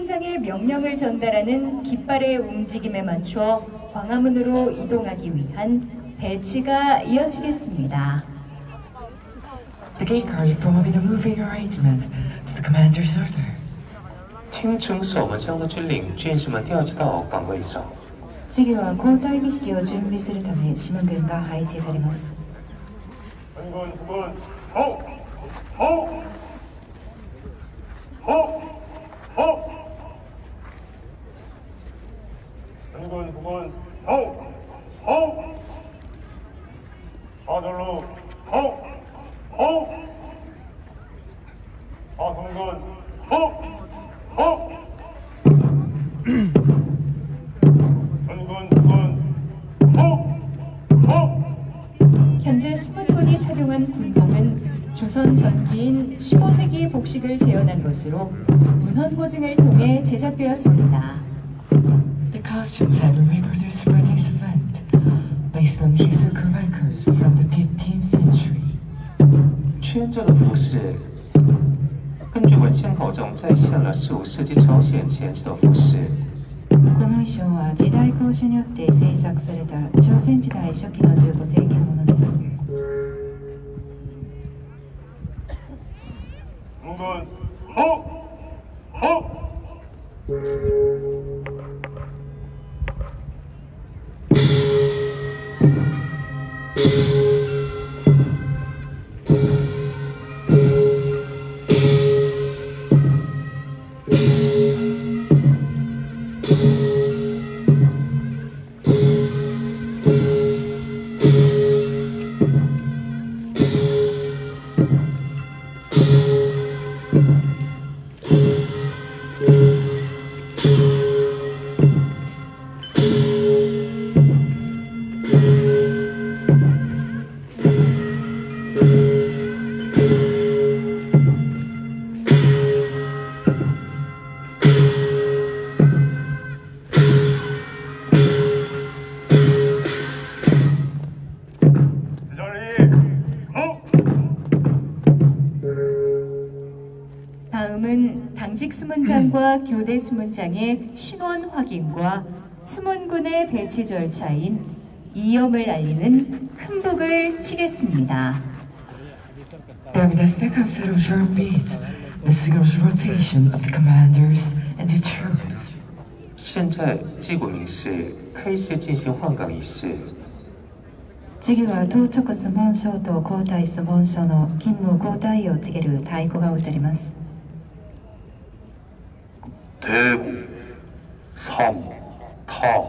수문장의 명령을 전달하는 깃발의 움직임에 맞춰 광화문으로 이동하기 위한 배치가 이어지겠습니다. The gate guard is performing a moving arrangement to the commander's order. 清晨守门箱的军领，军士们调集到岗位上。 次は交代儀式を準備するため島軍が配置されます。 전군 후군 호! 호! 호! 호! 전군 후군 호! 호! 하절로 호! 호! 하성군 호! 호! 전군 후군 호! 호! 현재 수문군이 착용한 군복은 조선 전기인 15세기 복식을 재현한 것으로 문헌고증을 통해 제작되었습니다. The costumes have been reproduced for this event, based on historical records from the 15th century. 穿着的服饰，根据文献考证，再现了15世纪朝鲜前期的服饰。 この衣装は時代考証によって制作された朝鮮時代初期の15世紀のものです。 전군 호! 호! 다음은 당직 수문장과 교대 수문장의 신원 확인과 수문군의 배치 절차인 이염을 알리는 큰 북을 치겠습니다. There will be the second set of drum beats, the signals rotation of the commanders and the troops. 现在击鼓仪式开始进行换岗仪式。 次は到着スモン省と交代スモン省の勤務交代を告げる太鼓が打たれます。 대구 3 타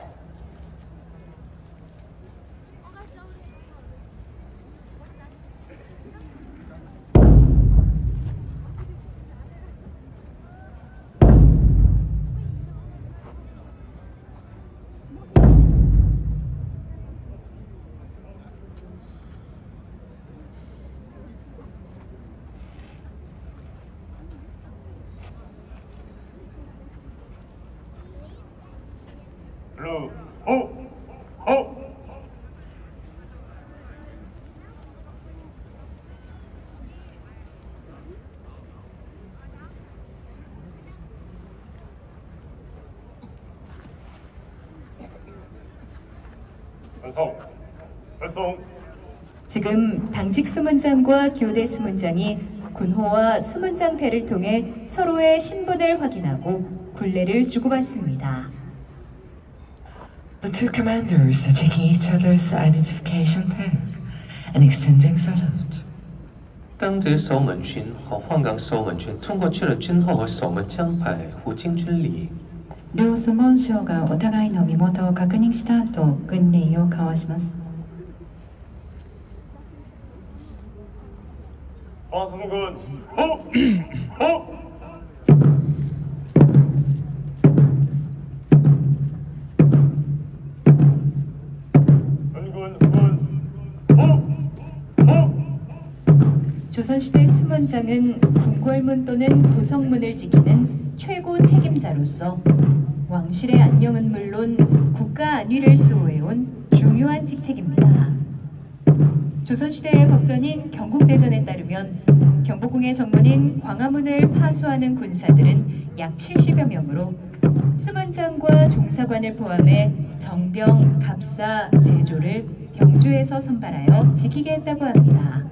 루, 호! 호! 전송! 발송! 지금 당직 수문장과 교대 수문장이 군호와 수문장패를 통해 서로의 신분을 확인하고 굴레를 주고받습니다. The two commanders are taking each other's identification tag and extending salute. 当值守门军和换岗守门军通过确认军号和守门枪牌，互敬军礼。 両スモン省がお互いの身元を確認した後、軍礼を交わします。 하승군 호! 호! 전군 후군 호! 호! 조선시대 수문장은 궁궐문 또는 도성문을 지키는 최고 책임자로서 왕실의 안녕은 물론 국가 안위를 수호해온 중요한 직책입니다. 조선시대의 법전인 경국대전에 따르면 경복궁의 정문인 광화문을 파수하는 군사들은 약 70여 명으로 수문장과 종사관을 포함해 정병, 갑사, 대조를 경주에서 선발하여 지키게 했다고 합니다.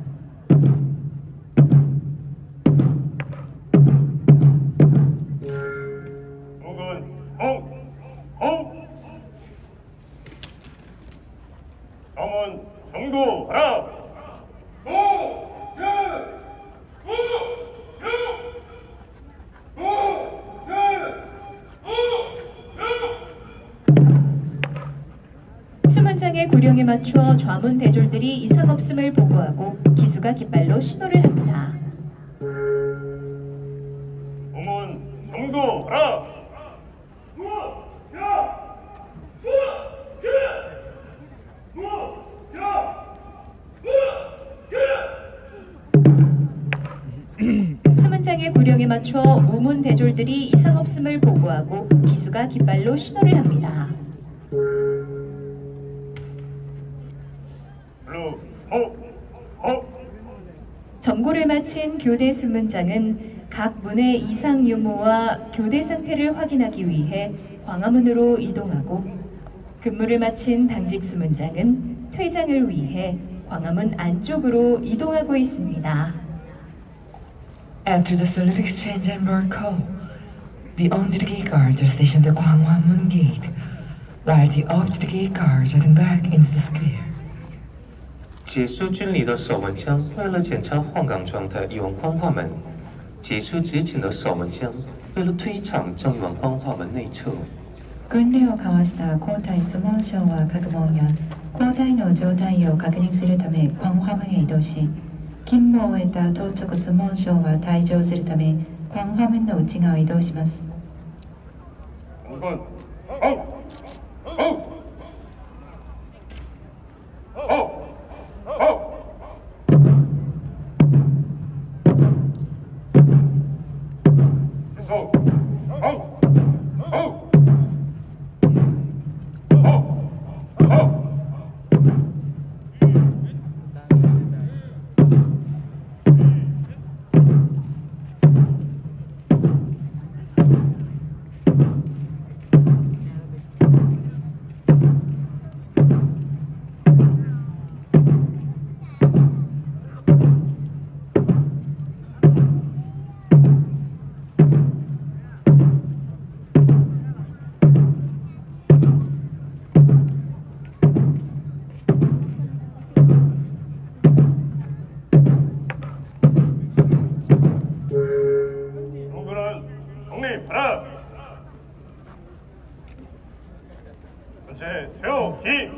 수문군 성, 호! 남은 정도하라! 수문장의 구령에 맞춰 좌문 대졸들이 이상 없음을 보고하고 기수가 깃발로 신호를 합니다. 우문 정도하라! 수문장의 구령에 맞춰 우문 대졸들이 이상 없음을 보고하고 기수가 깃발로 신호를 합니다. 블루 호! 호! 점고를 마친 교대 수문장은 각 문의 이상 유무와 교대 상태를 확인하기 위해 광화문으로 이동하고 근무를 마친 당직 수문장은 퇴장을 위해 광화문 안쪽으로 이동하고 있습니다. After the salute exchange and bird call, the on-to-the-gate guards are stationed at Gwanghwamun Gate, while the off-to-the-gate guards are heading back into the square. 结束军礼的守门将为了检查换岗状态移往光化门，结束执勤的守门将为了退场将移往光化门内侧。 訓練を交わした交代質問省は各門や交代の状態を確認するため광화문へ移動し、勤務を終えた当直質問省は退場するため광화문の内側を移動します。 수문군 성, 호! 호! 호! 성, 성, 호! 호! 호! 수문군은 정립하라! 전체 세우기!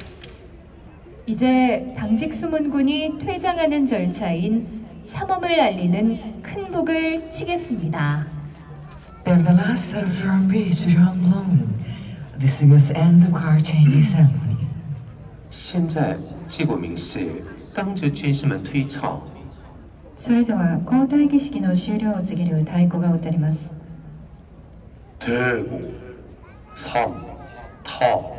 이제 당직 수문군이 퇴장하는 절차인 삼엄을 알리는 큰 북을 치겠습니다. They're the last set of drum beats to drum blowing. This is the end of guard changing ceremony. 现在击鼓鸣示，当值军士们退场。 それでは交代儀式の終了を告げる太鼓が打たれます。 대구 3, 타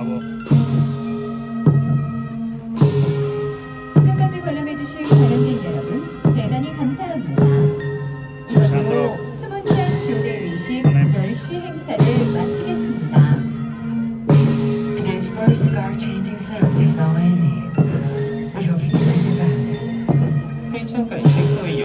하고